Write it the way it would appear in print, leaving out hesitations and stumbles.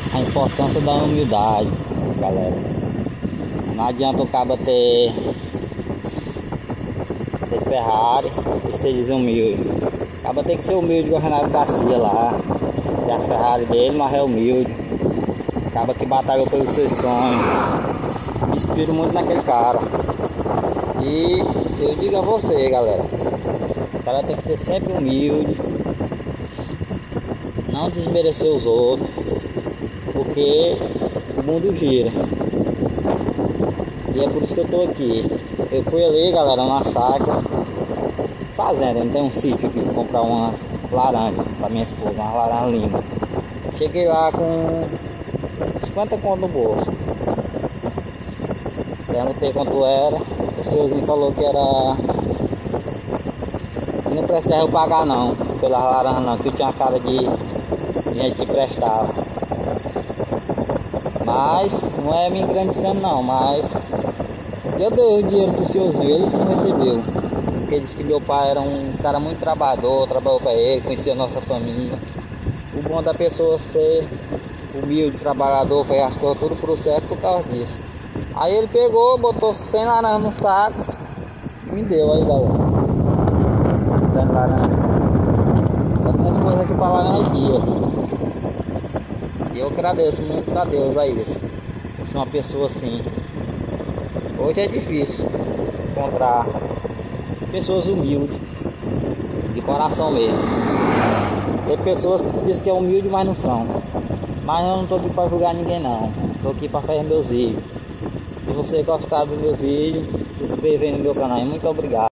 a importância da humildade, galera. Não adianta o cara ter Ferrari e ser desumilde. O cara tem que ser humilde igual o Renato Garcia lá. Tem a Ferrari dele, mas é humilde. O cara que batalhou pelos seus sonhos. Me inspiro muito naquele cara. E eu digo a você, galera, o cara tem que ser sempre humilde, não desmerecer os outros, porque o mundo gira. E é por isso que eu tô aqui. Eu fui ali, galera, numa chácara, fazenda, não tem um sítio aqui, comprar uma laranja pra minha esposa, uma laranja lima. Cheguei lá com 50 conto no bolso. Perguntei quanto era. O senhorzinho falou que era... não precisava eu pagar não, pela laranja não, que tinha uma cara de gente que prestava. Mas não é me engrandecendo não, mas eu dei o dinheiro pro senhorzinho, ele que não recebeu. Porque ele disse que meu pai era um cara muito trabalhador, trabalhou para ele, conhecia a nossa família. O bom da pessoa ser humilde, trabalhador, fez as coisas tudo pro certo por causa disso. Aí ele pegou, botou 100 laranjas no saco e me deu, aí galera. Dando laranja. Tá minhas coisas aqui pra laranja dia. E eu agradeço muito a Deus aí. Eu sou uma pessoa assim. Hoje é difícil encontrar pessoas humildes, de coração mesmo. Tem pessoas que dizem que é humilde, mas não são. Mas eu não tô aqui pra julgar ninguém não. Tô aqui pra fazer meus vídeos. Se você gostar do meu vídeo, se inscreva aí no meu canal. Muito obrigado.